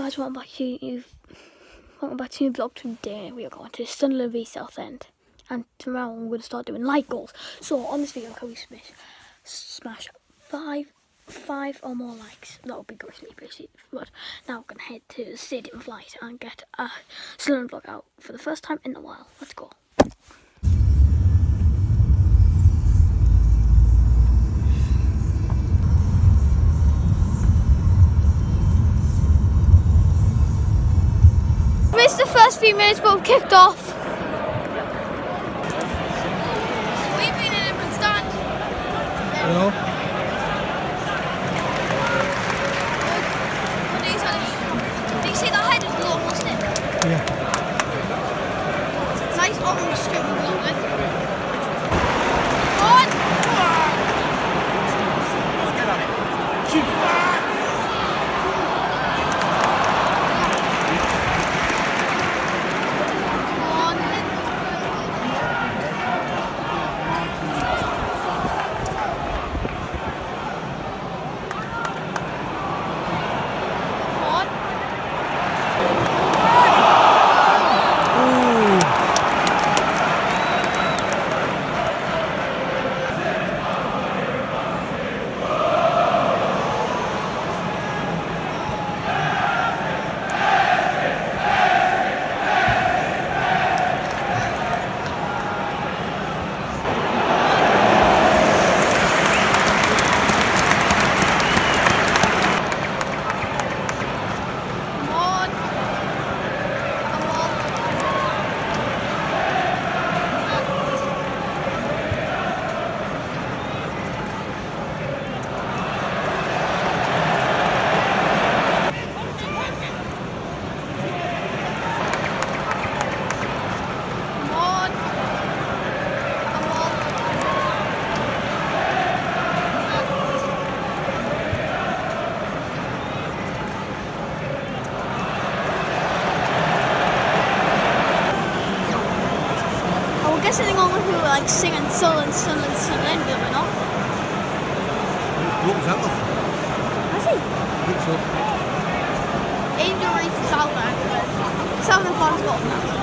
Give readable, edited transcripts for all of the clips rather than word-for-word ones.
Guys, welcome back to a new vlog. Today we are going to Sunderland v Southend, and tomorrow I'm going to start doing like goals. So on this video, can we smash five or more likes? That would be great, basically. But now we're going to head to the Stadium of Light and get a Sunderland vlog out for the first time in a while. Let's go. Missed the first few minutes, but we've kicked off. We've been in a different stand. Hello? Did you see that head is long, wasn't it? Yeah. It's nice orange strip of long, isn't it? Sitting on who were like singing Sunderland, but we're not. What was that one? Was he? I think so. Angel Reese is out there, but Southend fans got that.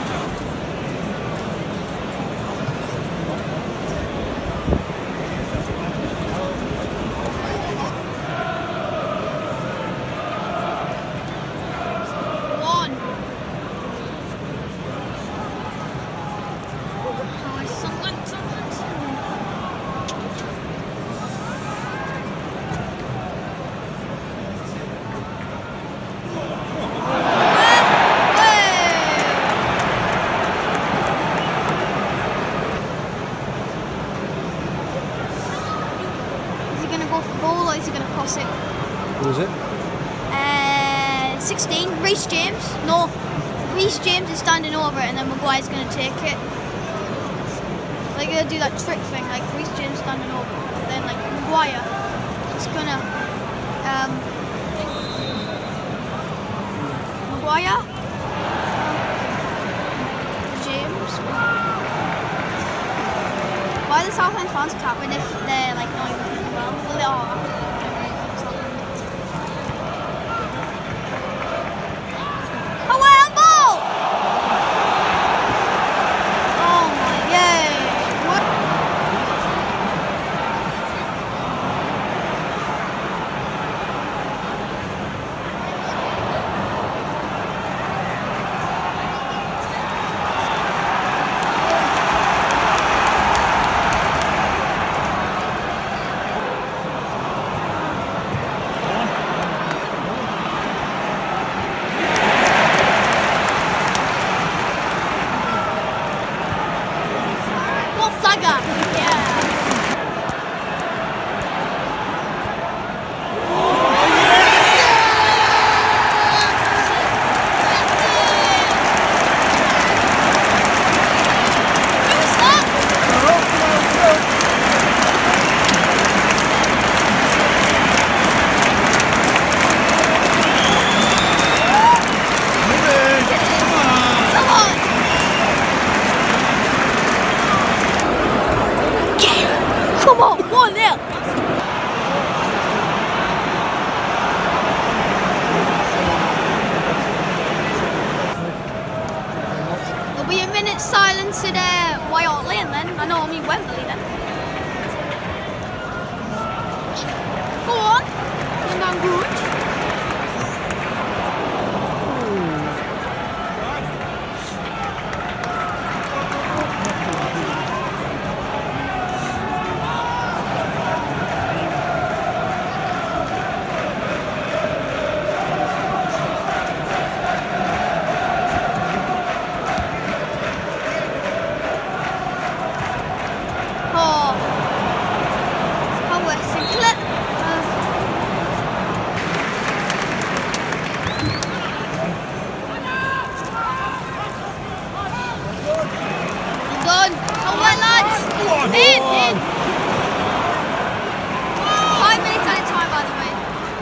Or is he going to cross it? What is it? 16. Reece James. No, Reece James is standing over it, and then Maguire's going to take it. Like they'll do that trick thing, like Reece James standing over it, and then like Maguire is going to Maguire. James. Why are the Southend fans tapping if they're like not even doing well? Well, they are. silence at White Hart Lane then. I know, I mean Wembley then. Go on. Isn't that good? In! 5 minutes at a time, by the way.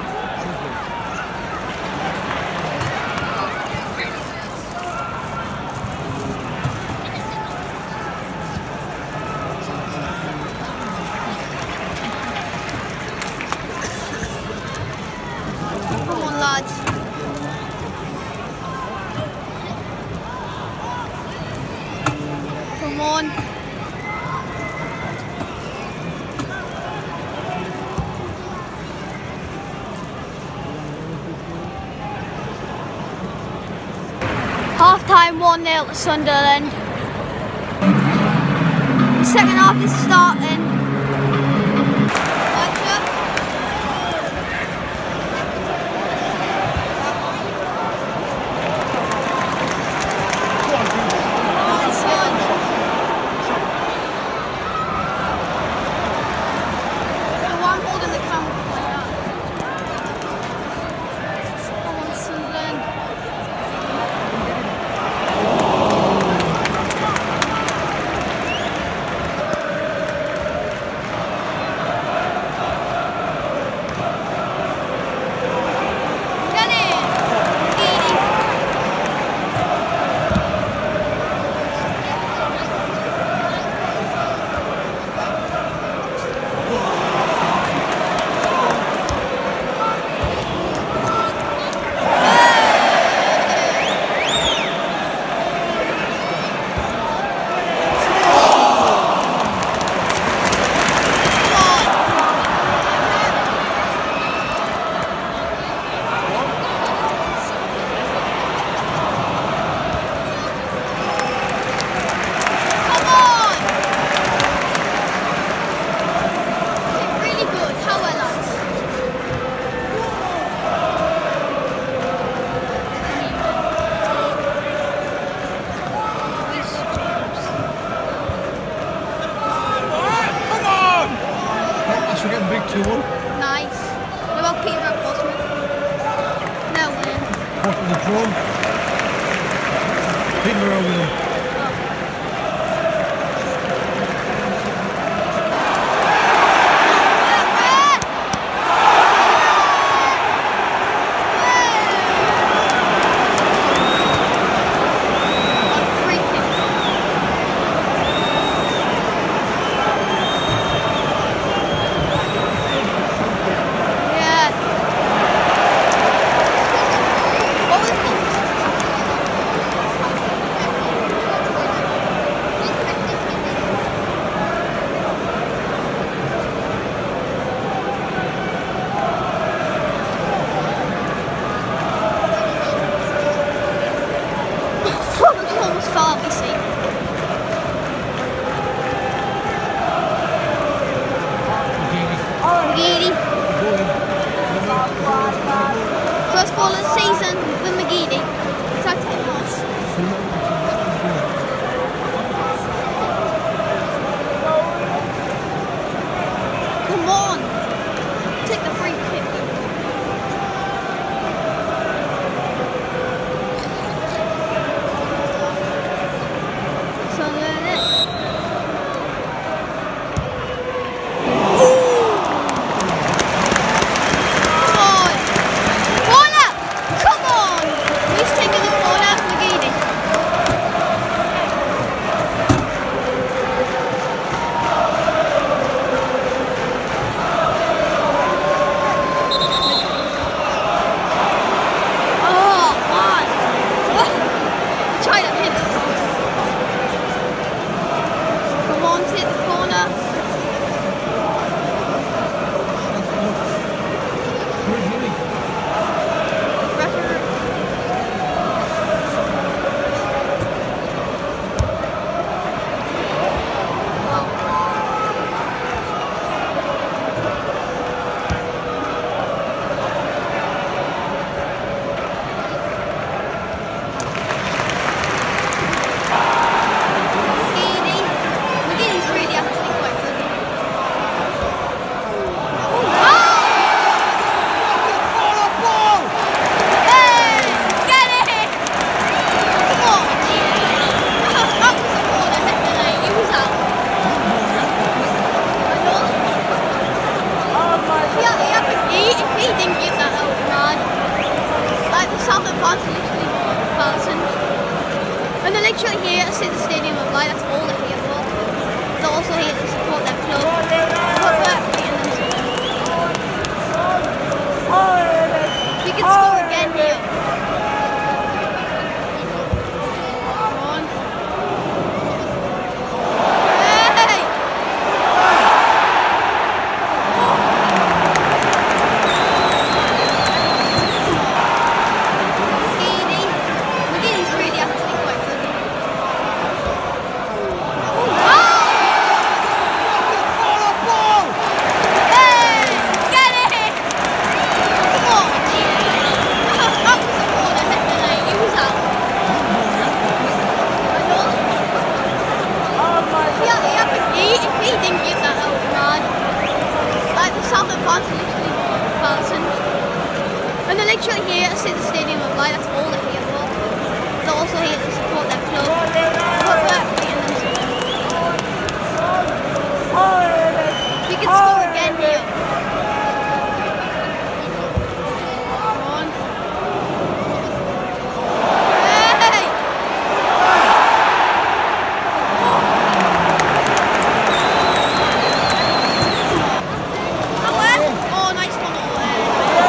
Come on, lads. Come on. Half time 1-0 to Sunderland. The second half is starting. We're getting big 2-1. Nice. What about Peterborough Portsmouth? No win. Portsmouth drawn. Peterborough winning. First goal of the season for McGeady. Tactic loss. Come on. Take the free kick. So learn it. Come on. thousand. And they're literally here to see the Stadium of Light, that's all they're here for. They're also here to support their club. You can score again here. Come on. Hey! McGinney's really actually quite good. And they're literally here to see the Stadium of Light, that's all they're here for. They're also here to support their club. You can score again here. Come on. Hey! Oh, nice one over there.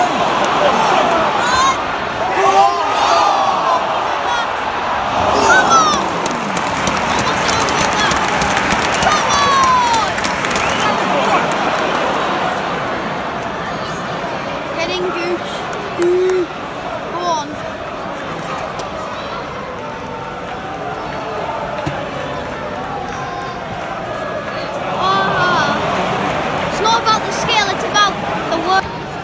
Getting Gooch. Go on. It's not about the skill, it's about the work.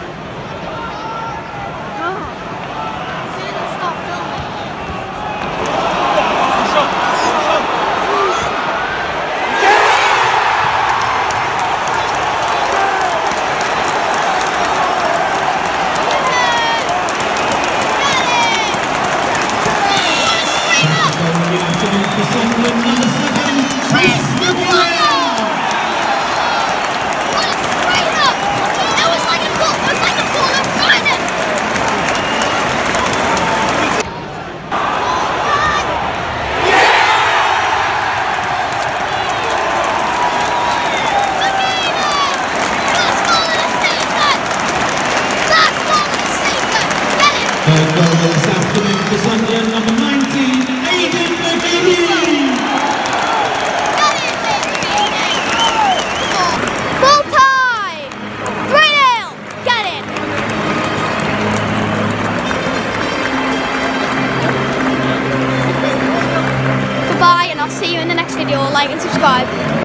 As soon as I start filming. Third goal this afternoon for Sunderland, number 19, Aidan McGinney. Full time! 3-0! Get it! Goodbye, and I'll see you in the next video. Like and subscribe.